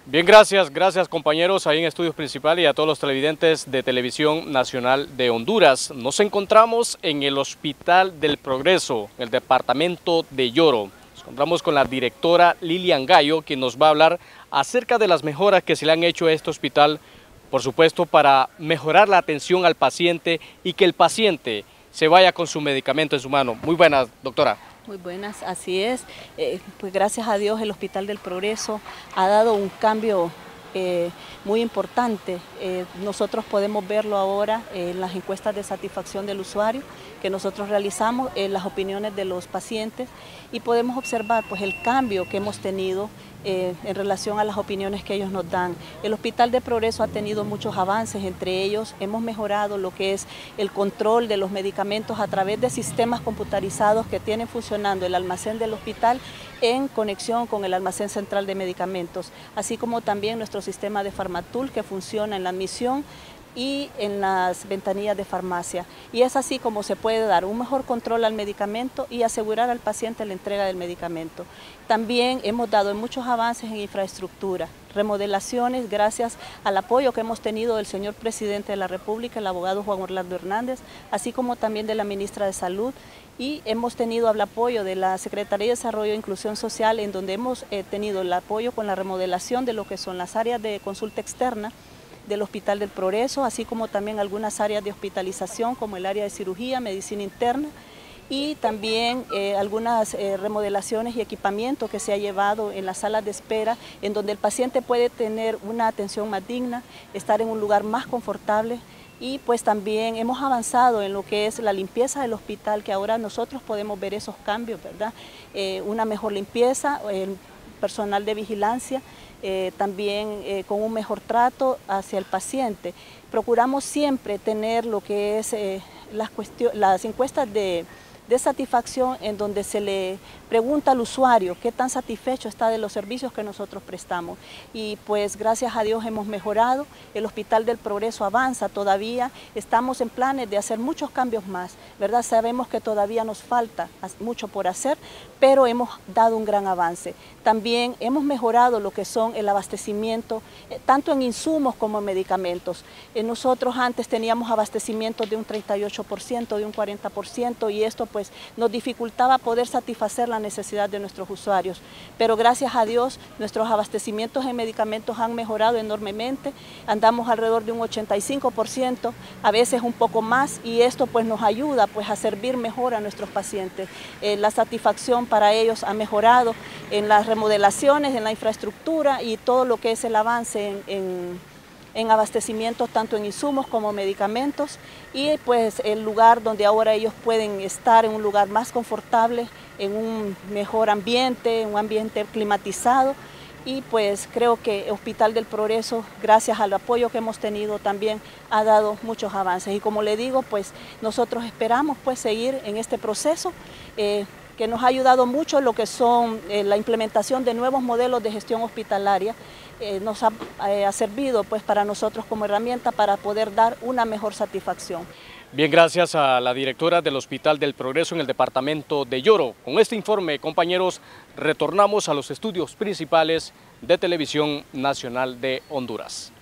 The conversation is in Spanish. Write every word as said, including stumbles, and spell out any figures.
Bien, gracias, gracias compañeros ahí en Estudios Principal y a todos los televidentes de Televisión Nacional de Honduras. Nos encontramos en el Hospital del Progreso, en el departamento de Yoro. Nos encontramos con la directora Lilian Gallo, quien nos va a hablar acerca de las mejoras que se le han hecho a este hospital, por supuesto para mejorar la atención al paciente y que el paciente se vaya con su medicamento en su mano. Muy buenas, doctora. Muy buenas, así es. Eh, pues gracias a Dios el Hospital del Progreso ha dado un cambio eh, muy importante. Eh, nosotros podemos verlo ahora en las encuestas de satisfacción del usuario que nosotros realizamos, en las opiniones de los pacientes, y podemos observar pues el cambio que hemos tenido eh, en relación a las opiniones que ellos nos dan. El Hospital del Progreso ha tenido muchos avances, entre ellos hemos mejorado lo que es el control de los medicamentos a través de sistemas computarizados que tienen funcionando el almacén del hospital en conexión con el almacén central de medicamentos, así como también nuestro sistema de Farmatul que funciona en la admisión y en las ventanillas de farmacia. Y es así como se puede dar un mejor control al medicamento y asegurar al paciente la entrega del medicamento. También hemos dado muchos avances en infraestructura, remodelaciones gracias al apoyo que hemos tenido del señor presidente de la República, el abogado Juan Orlando Hernández, así como también de la ministra de Salud, y hemos tenido el apoyo de la Secretaría de Desarrollo e Inclusión Social, en donde hemos eh, tenido el apoyo con la remodelación de lo que son las áreas de consulta externa del Hospital del Progreso, así como también algunas áreas de hospitalización como el área de cirugía, medicina interna, y también eh, algunas eh, remodelaciones y equipamiento que se ha llevado en las salas de espera, en donde el paciente puede tener una atención más digna, estar en un lugar más confortable. Y pues también hemos avanzado en lo que es la limpieza del hospital, que ahora nosotros podemos ver esos cambios, ¿verdad? Eh, una mejor limpieza, el personal de vigilancia, eh, también eh, con un mejor trato hacia el paciente. Procuramos siempre tener lo que es eh, las, las encuestas de, de satisfacción, en donde se le pregunta al usuario qué tan satisfecho está de los servicios que nosotros prestamos. Y pues gracias a Dios hemos mejorado, el Hospital del Progreso avanza todavía, estamos en planes de hacer muchos cambios más, ¿verdad? Sabemos que todavía nos falta mucho por hacer, pero hemos dado un gran avance. También hemos mejorado lo que son el abastecimiento, eh, tanto en insumos como en medicamentos. Eh, nosotros antes teníamos abastecimientos de un treinta y ocho por ciento, de un cuarenta por ciento, y esto pues nos dificultaba poder satisfacer la necesidad de nuestros usuarios. Pero gracias a Dios nuestros abastecimientos en medicamentos han mejorado enormemente, andamos alrededor de un ochenta y cinco por ciento, a veces un poco más, y esto pues nos ayuda pues a servir mejor a nuestros pacientes. Eh, la satisfacción para ellos ha mejorado en las remodelaciones, en la infraestructura y todo lo que es el avance en, en en abastecimientos tanto en insumos como medicamentos, y pues el lugar donde ahora ellos pueden estar en un lugar más confortable, en un mejor ambiente, en un ambiente climatizado. Y pues creo que Hospital del Progreso, gracias al apoyo que hemos tenido, también ha dado muchos avances. Y como le digo, pues nosotros esperamos pues seguir en este proceso, eh, que nos ha ayudado mucho lo que son eh, la implementación de nuevos modelos de gestión hospitalaria. Eh, nos ha, eh, ha servido pues para nosotros como herramienta para poder dar una mejor satisfacción. Bien, gracias a la directora del Hospital del Progreso en el departamento de Yoro. Con este informe, compañeros, retornamos a los estudios principales de Televisión Nacional de Honduras.